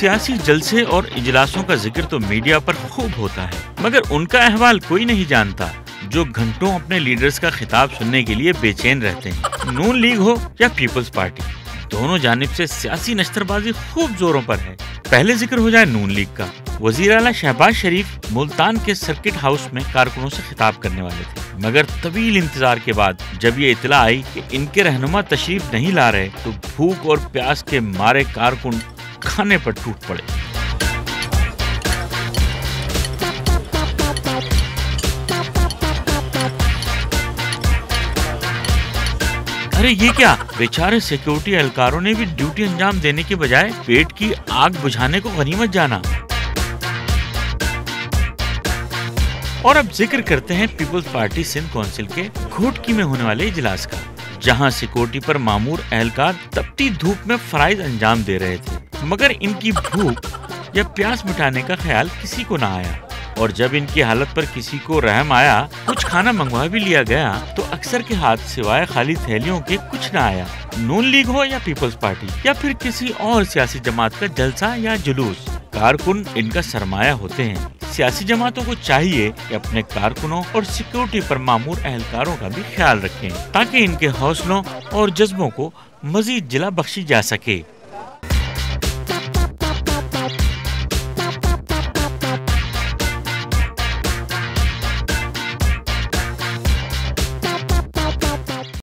सियासी जलसे और इजलासों का जिक्र तो मीडिया पर खूब होता है, मगर उनका अहवाल कोई नहीं जानता, जो घंटों अपने लीडर्स का खिताब सुनने के लिए बेचैन रहते हैं। नून लीग हो या पीपल्स पार्टी, दोनों जानिब से सियासी नश्तरबाजी खूब जोरों पर है। पहले जिक्र हो जाए नून लीग का। वजीर आला शहबाज शरीफ मुल्तान के सर्किट हाउस में कारकुनों से खिताब करने वाले थे, मगर तवील इंतजार के बाद जब ये इतला आई कि इनके रहनुमा तशरीफ नहीं ला रहे, तो भूख और प्यास के मारे कारकुन खाने पर टूट पड़े। अरे ये क्या, बेचारे सिक्योरिटी एहलकारों ने भी ड्यूटी अंजाम देने के बजाय पेट की आग बुझाने को गनीमत जाना। और अब जिक्र करते हैं पीपल्स पार्टी सिंध काउंसिल के घोटकी में होने वाले इजलास का, जहां सिक्योरिटी पर मामूर एहलकार तपती धूप में फराइज अंजाम दे रहे थे, मगर इनकी भूख या प्यास मिटाने का ख्याल किसी को ना आया। और जब इनकी हालत पर किसी को रहम आया, कुछ खाना मंगवा भी लिया गया, तो अक्सर के हाथ सिवाय खाली थैलियों के कुछ ना आया। नून लीग हो या पीपल्स पार्टी या फिर किसी और सियासी जमात का जलसा या जुलूस, कारकुन इनका सरमाया होते हैं। सियासी जमातों को चाहिए कि अपने कारकुनों और सिक्योरिटी पर मामूर एहलकारों का भी ख्याल रखें, ताकि इनके हौसलों और जज्बों को मजीद जिला बख्शी जा सके।